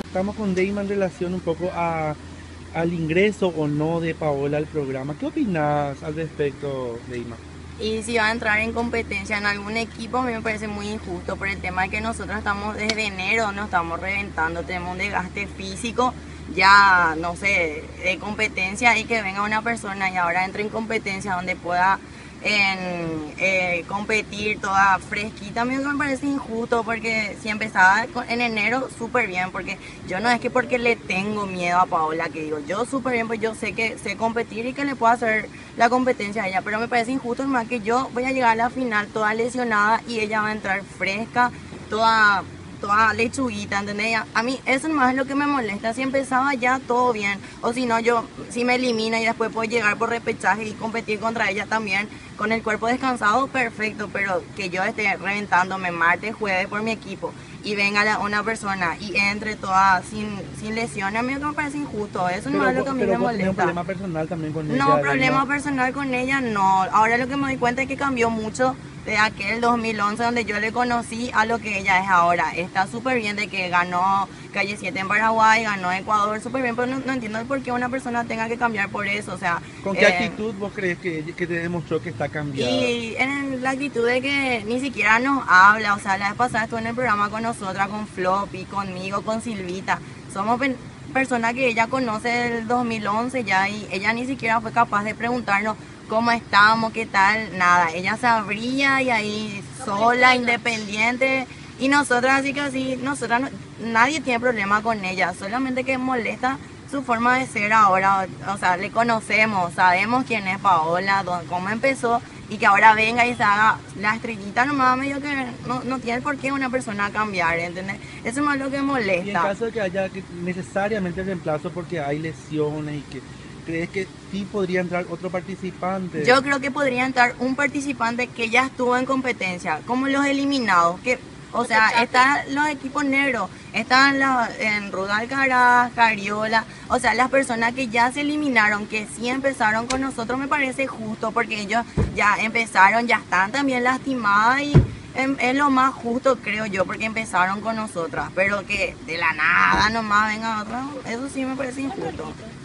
Estamos con Deima en relación un poco al ingreso o no de Paola al programa. ¿Qué opinas al respecto, Deima? Y si va a entrar en competencia en algún equipo, a mí me parece muy injusto por el tema de que nosotros estamos desde enero, nos estamos reventando, tenemos un desgaste físico, ya no sé, de competencia y que venga una persona y ahora entre en competencia donde pueda competir toda fresquita, a mí me parece injusto porque si empezaba en enero súper bien, porque yo no es que porque le tengo miedo a Paola, que digo yo súper bien, pues yo sé que sé competir y que le puedo hacer la competencia a ella, pero me parece injusto más que yo voy a llegar a la final toda lesionada y ella va a entrar fresca, toda toda lechuguita, ¿entendés? A mí eso nomás es lo que me molesta. Si empezaba ya todo bien, o si no, yo, si me elimina y después puedo llegar por repechaje y competir contra ella también con el cuerpo descansado, perfecto, pero que yo esté reventándome martes, jueves por mi equipo y venga una persona y entre toda sin lesiones, a mí me parece injusto. Eso nomás es lo que a mí Pero me vos tenés un molesta. problema personal también con No, ella, Deima. problema personal con ella no. Ahora lo que me doy cuenta es que cambió mucho de aquel 2011 donde yo le conocí a lo que ella es ahora. Está súper bien de que ganó Calle 7 en Paraguay, ganó Ecuador, súper bien, pero no entiendo el por qué una persona tenga que cambiar por eso. O sea, ¿Con qué actitud vos crees que te demostró que está cambiada? y en la actitud de que ni siquiera nos habla, o sea, la vez pasada estuvo en el programa con nosotras, con Floppy, conmigo, con Silvita. Somos personas que ella conoce del 2011 ya y ella ni siquiera fue capaz de preguntarnos cómo estábamos, qué tal, nada. Ella se abría y ahí sola, independiente. Y nosotras así que así, nosotras nadie tiene problema con ella, solamente que molesta su forma de ser ahora, o sea, le conocemos, sabemos quién es Paola, cómo empezó y que ahora venga y se haga la estrellita nomás, medio que no tiene por qué una persona cambiar, ¿entendés? Eso es más lo que Y en molesta. caso de que haya necesariamente reemplazo porque hay lesiones y que crees que sí podría entrar otro participante. Yo creo que podría entrar un participante que ya estuvo en competencia, como los eliminados, que, o sea, están los equipos negros, están en Rudal Caraz, Cariola, o sea, las personas que ya se eliminaron, que sí empezaron con nosotros, me parece justo, porque ellos ya empezaron, ya están también lastimadas y es lo más justo, creo yo, porque empezaron con nosotras, pero que de la nada nomás venga otra, eso sí me parece injusto.